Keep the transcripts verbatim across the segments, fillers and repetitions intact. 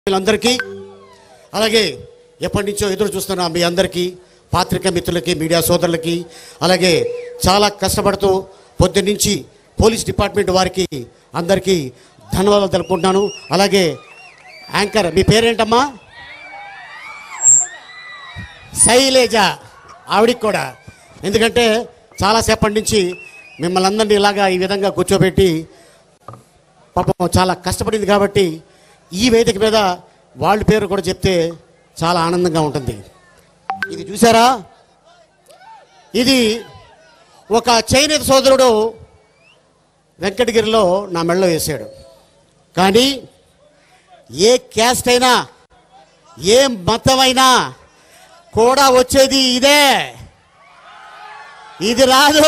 అందరికీ అలాగే ఎప్పటి నుంచో ఎదురు చూస్తున్న మీ అందరికీ పాత్రికా మిత్రులకి మీడియా సోదరులకి అలాగే చాలా కష్టపడుతూ పొద్దున్నుంచి పోలీస్ డిపార్ట్మెంట్ వారికి అందరికీ ధన్యవాదాలు తెలుపుకుంటున్నాను. అలాగే యాంకర్ మీ పేరేంటమ్మా? శైలేజ. ఆవిడికి కూడా ఎందుకంటే చాలాసేపటి నుంచి మిమ్మల్ని అందరినీ ఇలాగా ఈ విధంగా కూర్చోబెట్టి పాపం చాలా కష్టపడింది కాబట్టి ఈ వేదిక మీద వాళ్ళ పేరు కూడా చెప్తే చాలా ఆనందంగా ఉంటుంది. ఇది చూసారా, ఇది ఒక చేనేత సోదరుడు వెంకటగిరిలో నా మెడలో వేసాడు. కానీ ఏ క్యాస్ట్ అయినా ఏ మతమైనా కూడా వచ్చేది ఇదే, ఇది రాదు.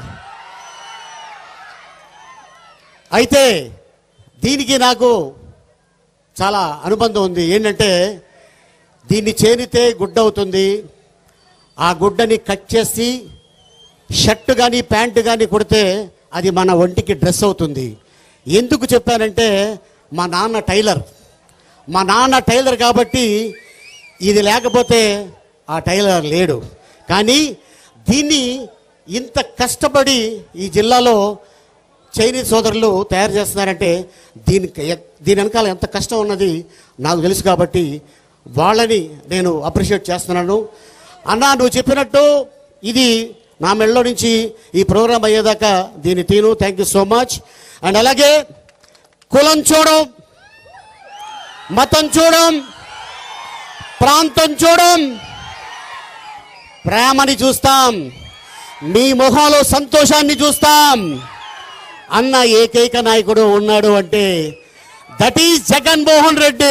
అయితే దీనికి నాకు చాలా అనుబంధం ఉంది. ఏంటంటే దీన్ని చేనితే గుడ్డ అవుతుంది, ఆ గుడ్డని కట్ చేసి షర్టు కానీ ప్యాంటు కానీ కుడితే అది మన ఒంటికి డ్రెస్ అవుతుంది. ఎందుకు చెప్పానంటే మా నాన్న టైలర్ మా నాన్న టైలర్ కాబట్టి ఇది లేకపోతే ఆ టైలర్ లేడు. కానీ దీన్ని ఇంత కష్టపడి ఈ జిల్లాలో చైనీస్ సోదరులు తయారు చేస్తున్నారంటే దీనికి దీని వెనకాల ఎంత కష్టం ఉన్నది నాకు తెలుసు. కాబట్టి వాళ్ళని నేను అప్రిషియేట్ చేస్తున్నాను. అన్న నువ్వు చెప్పినట్టు ఇది నా మెడలో నుంచి ఈ ప్రోగ్రాం అయ్యేదాకా దీన్ని తీను. Thank you so much. And అలాగే కులం చూడం, మతం చూడం, ప్రాంతం చూడం, ప్రేమని చూస్తాం, మీ మొహంలో సంతోషాన్ని చూస్తాం. అన్న ఏకైక నాయకుడు ఉన్నాడు అంటే దట్ ఈజ్ జగన్మోహన్ రెడ్డి.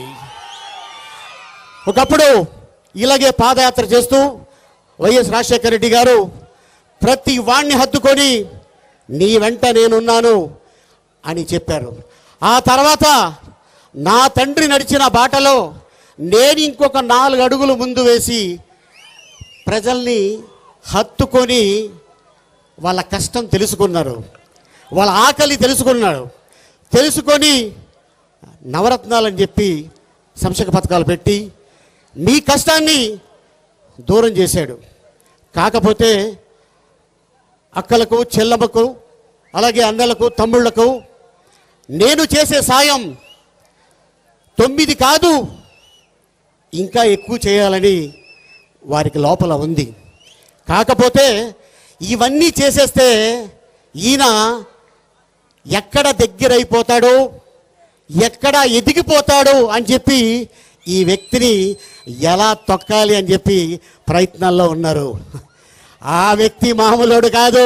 ఒకప్పుడు ఇలాగే పాదయాత్ర చేస్తూ వైఎస్ రాజశేఖర రెడ్డి గారు ప్రతి వాణ్ణి హత్తుకొని నీ వెంట నేనున్నాను అని చెప్పారు. ఆ తర్వాత నా తండ్రి నడిచిన బాటలో నేను ఇంకొక నాలుగు అడుగులు ముందు వేసి ప్రజల్ని హత్తుకొని వాళ్ళ కష్టం తెలుసుకున్నారు, వాళ్ళ ఆకలి తెలుసుకున్నాడు. తెలుసుకొని నవరత్నాలని చెప్పి సంక్షేమ పథకాలు పెట్టి మీ కష్టాన్ని దూరం చేశాడు. కాకపోతే అక్కలకు, చెల్లమ్మకు, అలాగే అన్నలకు, తమ్ముళ్లకు నేను చేసే సాయం తొమ్మిది కాదు ఇంకా ఎక్కువ చేయాలని వారికి లోపల ఉంది. కాకపోతే ఇవన్నీ చేసేస్తే ఈయన ఎక్కడ దగ్గరైపోతాడో, ఎక్కడ ఎదిగిపోతాడో అని చెప్పి ఈ వ్యక్తిని ఎలా తొక్కాలి అని చెప్పి ప్రయత్నాల్లో ఉన్నారు. ఆ వ్యక్తి మామూలుడు కాదు.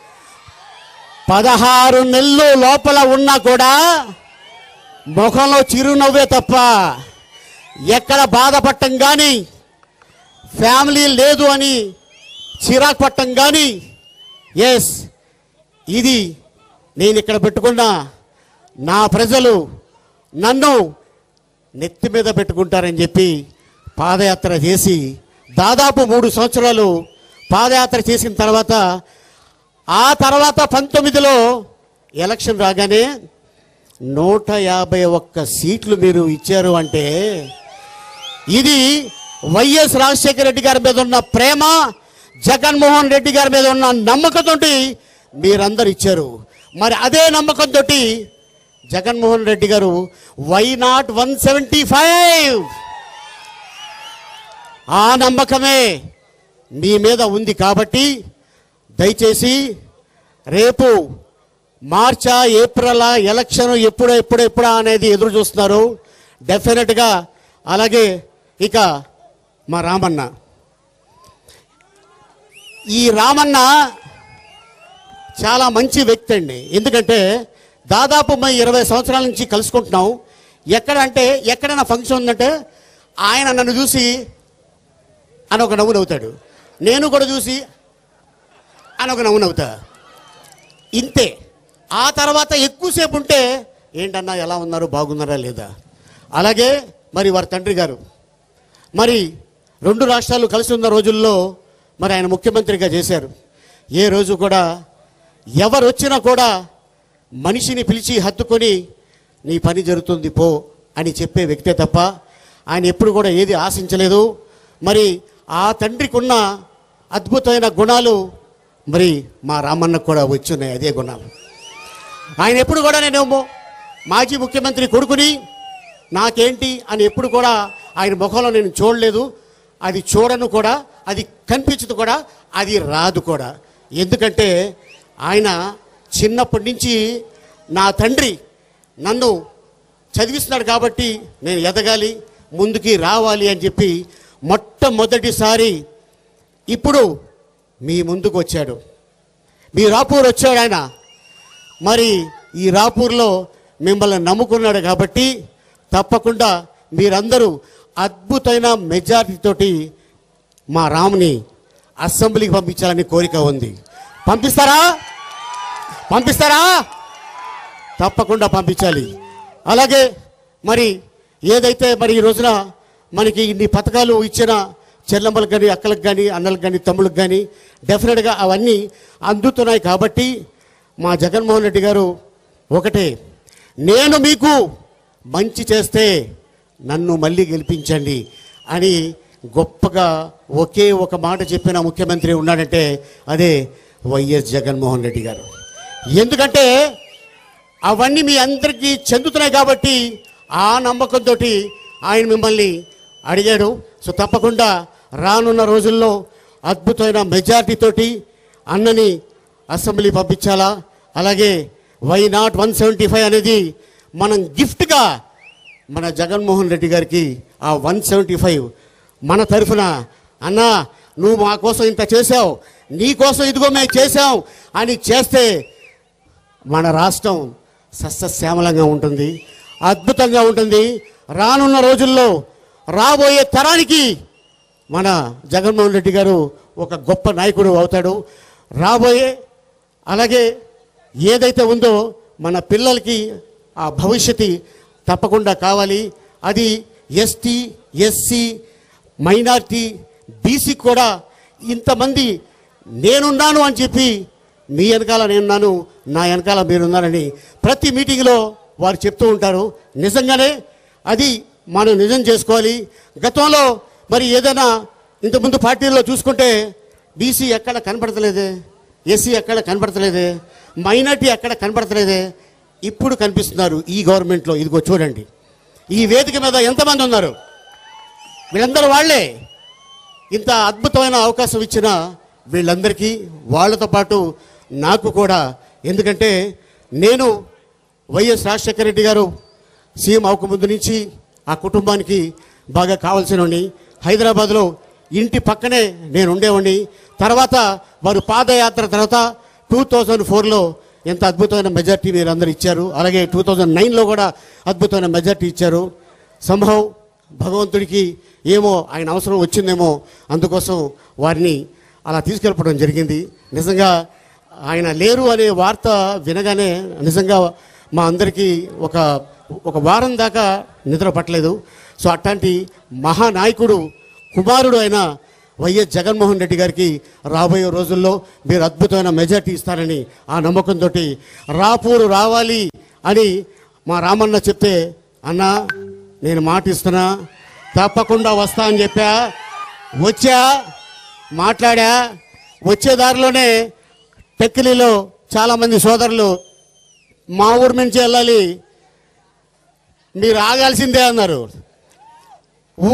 పదహారు నెలలు లోపల ఉన్నా కూడా ముఖంలో చిరునవ్వే తప్ప ఎక్కడ బాధపడటం కానీ, ఫ్యామిలీ లేదు అని చిరాకు పట్టం కానీ, ఎస్ ఇది నేను ఇక్కడ పెట్టుకున్న నా ప్రజలు నన్ను నెత్తి మీద పెట్టుకుంటారని చెప్పి పాదయాత్ర చేసి దాదాపు మూడు సంవత్సరాలు పాదయాత్ర చేసిన తర్వాత ఆ తర్వాత పంతొమ్మిదిలో ఎలక్షన్ రాగానే నూట యాభై ఒక్క సీట్లు మీరు ఇచ్చారు అంటే ఇది వైఎస్ రాజశేఖర రెడ్డి గారి మీద ఉన్న ప్రేమ, జగన్మోహన్ రెడ్డి గారి మీద ఉన్న నమ్మకంతో మీరందరూ ఇచ్చారు. మరి అదే నమ్మకంతో జగన్మోహన్ రెడ్డి గారు why not one seventy five ఆ నమ్మకమే మీ మీద ఉంది. కాబట్టి దయచేసి రేపు మార్చా ఏప్రిల్ ఎలక్షన్ ఎప్పుడు ఎప్పుడు ఎప్పుడా అనేది ఎదురు చూస్తున్నారు డెఫినెట్గా. అలాగే ఇక మా రామన్న, ఈ రామన్న చాలా మంచి వ్యక్తి అండి. ఎందుకంటే దాదాపు మేము ఇరవై సంవత్సరాల నుంచి కలుసుకుంటున్నాం. ఎక్కడ అంటే ఎక్కడైనా ఫంక్షన్ ఉందంటే ఆయన నన్ను చూసి అని ఒక నవ్వు నవ్వుతాడు, నేను కూడా చూసి అని ఒక నవ్వు నవ్వుతా, ఇంతే. ఆ తర్వాత ఎక్కువసేపు ఉంటే ఏంటన్నా ఎలా ఉన్నారు, బాగున్నారా లేదా. అలాగే మరి వారి తండ్రి గారు మరి రెండు రాష్ట్రాలు కలిసి ఉన్న రోజుల్లో మరి ఆయన ముఖ్యమంత్రిగా చేశారు. ఏ రోజు కూడా ఎవరు వచ్చినా కూడా మనిషిని పిలిచి హత్తుకొని నీ పని జరుగుతుంది పో అని చెప్పే వ్యక్తే తప్ప ఆయన ఎప్పుడు కూడా ఏది ఆశించలేదు. మరి ఆ తండ్రికి ఉన్న అద్భుతమైన గుణాలు మరి మా రామన్నకు కూడా వచ్చున్నాయి, అదే గుణాలు. ఆయన ఎప్పుడు కూడా నేను మాజీ ముఖ్యమంత్రి కొడుకుని నాకేంటి అని ఎప్పుడు కూడా ఆయన ముఖంలో నేను చూడలేదు, అది చూడను కూడా, అది కనిపించదు కూడా, అది రాదు కూడా. ఎందుకంటే ఆయన చిన్నప్పటి నుంచి నా తండ్రి నన్ను చదివిస్తున్నాడు కాబట్టి నేను ఎదగాలి, ముందుకి రావాలి అని చెప్పి మొట్టమొదటిసారి ఇప్పుడు మీ ముందుకు వచ్చాడు. మీ రాపూర్ వచ్చాడు ఆయన. మరి ఈ రాపూర్లో మిమ్మల్ని నమ్ముకున్నాడు కాబట్టి తప్పకుండా మీరందరూ అద్భుతమైన మెజారిటీతోటి మా రాముని అసెంబ్లీకి పంపించాలని కోరిక ఉంది. పంపిస్తారా? పంపిస్తారా? తప్పకుండా పంపించాలి. అలాగే మరి ఏదైతే మరి ఈ రోజున మనకి ఇన్ని పథకాలు ఇచ్చిన చెల్లమ్మలకు కానీ, అక్కలకు కానీ, అన్నలకు కానీ, తమ్ముళ్ళకి కానీ డెఫినెట్గా అవన్నీ అందుతున్నాయి. కాబట్టి మా జగన్మోహన్ రెడ్డి గారు ఒకటే, నేను మీకు మంచి చేస్తే నన్ను మళ్ళీ గెలిపించండి అని గొప్పగా ఒకే ఒక మాట చెప్పిన ముఖ్యమంత్రి ఉన్నాడంటే అదే వైఎస్ జగన్మోహన్ రెడ్డి గారు. ఎందుకంటే అవన్నీ మీ అందరికీ చెందుతున్నాయి కాబట్టి ఆ నమ్మకంతో ఆయన మిమ్మల్ని అడిగాడు. సో తప్పకుండా రానున్న రోజుల్లో అద్భుతమైన మెజారిటీతోటి అన్నని అసెంబ్లీ పంపించాలా. అలాగే why not one seventy five అనేది మనం గిఫ్ట్గా మన జగన్మోహన్ రెడ్డి గారికి ఆ వన్ సెవెంటీ ఫైవ్ మన తరఫున, అన్నా నువ్వు మా కోసం ఇంత చేసావు, నీ కోసం ఇదిగో మేము చేసాం అని చేస్తే మన రాష్ట్రం సస్యశ్యామలంగా ఉంటుంది, అద్భుతంగా ఉంటుంది. రానున్న రోజుల్లో రాబోయే తరానికి మన జగన్మోహన్ రెడ్డి గారు ఒక గొప్ప నాయకుడు అవుతాడు. రాబోయే అలాగే ఏదైతే ఉందో మన పిల్లలకి ఆ భవిష్యత్తు తప్పకుండా కావాలి. అది ఎస్టీ, ఎస్సీ, మైనార్టీ, బీసీ కూడా ఇంతమంది నేనున్నాను అని చెప్పి మీ వెనకాల నేనున్నాను, నా వెనకాల మీరున్నారని ప్రతి మీటింగ్లో వారు చెప్తూ ఉంటారు. నిజంగానే అది మనం నిజం చేసుకోవాలి. గతంలో మరి ఏదైనా ఇంతకుముందు పార్టీల్లో చూసుకుంటే బీసీ ఎక్కడ కనపడతలేదే, ఎస్సీ ఎక్కడ కనపడతలేదే, మైనార్టీ ఎక్కడ కనపడతలేదే. ఇప్పుడు కనిపిస్తున్నారు ఈ గవర్నమెంట్లో. ఇదిగో చూడండి, ఈ వేదిక మీద ఎంతమంది ఉన్నారు, వీళ్ళందరూ వాళ్ళే. ఇంత అద్భుతమైన అవకాశం ఇచ్చిన వీళ్ళందరికీ, వాళ్ళతో పాటు నాకు కూడా. ఎందుకంటే నేను వైఎస్ రాజశేఖర రెడ్డి గారు సీఎం అవ్వకముందు నుంచి ఆ కుటుంబానికి బాగా కావాల్సినవాడిని. హైదరాబాద్లో ఇంటి పక్కనే నేను ఉండేవాడిని. తర్వాత వారు పాదయాత్ర తర్వాత టూ థౌజండ్ ఫోర్లో ఎంత అద్భుతమైన మెజార్టీ మీరు అందరూ ఇచ్చారు. అలాగే టూ థౌజండ్ నైన్లో కూడా అద్భుతమైన మెజార్టీ ఇచ్చారు. సంభవ్ భగవంతుడికి ఏమో ఆయన అవసరం వచ్చిందేమో, అందుకోసం వారిని అలా తీసుకెళ్ళిపోవడం జరిగింది. నిజంగా ఆయన లేరు అనే వార్త వినగానే నిజంగా మా అందరికీ ఒక ఒక వారం దాకా నిద్ర పట్టలేదు. సో అట్లాంటి మహానాయకుడు కుమారుడు అయిన వైఎస్ జగన్మోహన్ రెడ్డి గారికి రాబోయే రోజుల్లో మీరు అద్భుతమైన మెజార్టీ ఇస్తారని ఆ నమ్మకంతో రాపూరు రావాలి అని మా రామన్న చెప్తే, అన్నా నేను మాట ఇస్తున్నా, తప్పకుండా వస్తా అని చెప్పా. వచ్చా, మాట్లాడా. వచ్చే దారిలోనే టెక్కిలీలో చాలామంది సోదరులు మా ఊరి నుంచి వెళ్ళాలి, మీరు ఆగాల్సిందే అన్నారు.